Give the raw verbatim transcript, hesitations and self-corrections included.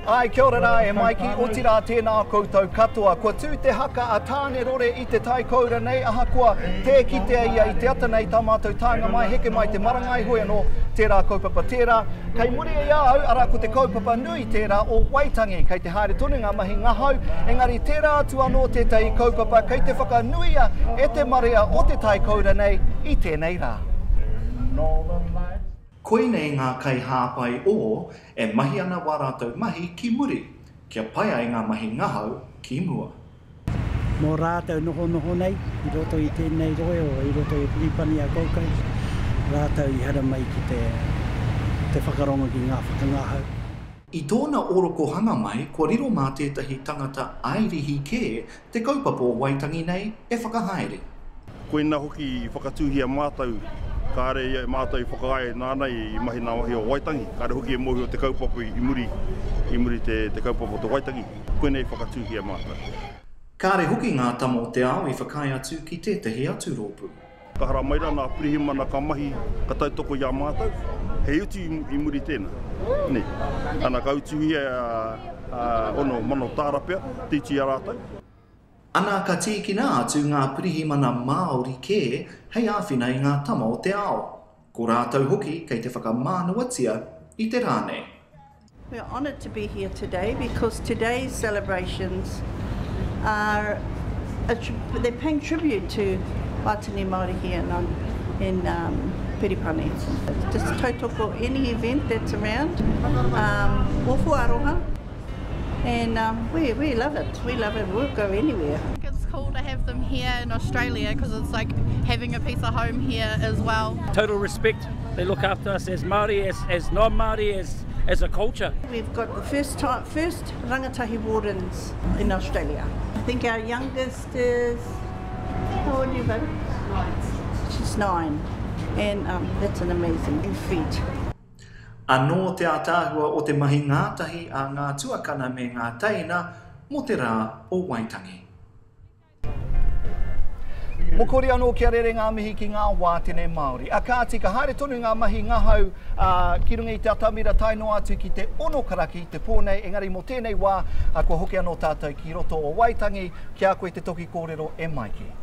Ai, kia ora rā, e Maiki, o tira tēnā koutou katoa. Kua tū te haka a tāne rore i te tai koura nei, aha kua te kitea ia i te ata nei tā mātou tānga mai, heke mai te marangai hoi anō tērā kaupapa tērā. Kei muri e au, ara ko te kaupapa nui tērā o Waitangi, kei te haere tonu ngā mahi ngahau, engari tērā atu anō te tei kaupapa, kei te whakanuia e te marea o te tai koura nei i tēnei rā. Koe nei ngā kai hāpai o, e mahi ana wā rātou mahi ki muri, kia pai ai ngā mahi ngahau ki mua. Mō rātou noho noho nei, i roto i tēnei roe o i roto i Pilipani a Koukou, rātou i hara mai ki te, te whakaronga ki ngā whakangahau. I tōna oroko hanga mai, kua riro mā tētahi tangata airihi kē, te kaupapa o Waitangi nei e whakahaere. Koe nā hoki i whakatūhia mātou, kāre ia mātou i whakahae nānei i mahi nā wahi o Waitangi, kāre hoki e mohi o te kaupapa i muri, i muri te, te kaupapa o te Waitangi, koe nei whakatūhia mātou. Kāre hoki ngā tamo te ao i whakai atu ki tētahi atu rōpu. Ka hara maira nā pirihimana ka mahi ka tautoko ia mātou, hei utu i, i muri tēnā. Ne, ana ka utuhia uh, uh, ono mano tārapea, tīti a rātou. Ana ka tīkina atu ngā pirihimana Māori kē, hei āwhina i ngā tama o te ao. Ko rātou hoki kei te whakamānuatia i te rāne. We're honoured to be here today because today's celebrations are a tri they're paying tribute to Wātani Māori here in, in um, Piripani. Just tautoko any event that's around, um, ofu aroha, and um, we, we love it, we love it, we'll go anywhere. I think it's cool to have them here in Australia because it's like having a piece of home here as well. Total respect, they look after us as Māori, as, as non-Māori, as, as a culture. We've got the first, time, first rangatahi wardens in Australia. I think our youngest is, how old are you, baby? Nine. She's nine, and um, that's an amazing feat. Anō te ātāhua o te mahi ngātahi a ngā tuakana me ngā taina mo te rā o Waitangi. Mokori anō kia rere ngā mihi ki ngā wātene Māori. A kā tika haere tonu ngā mahi ngahau uh, ki runga i te atamira taino atu ki te ono karaki te pōnei, engari mo tēnei wā a kua hoki anō tātou ki roto o Waitangi, kia koe te toki kōrero e Maiki.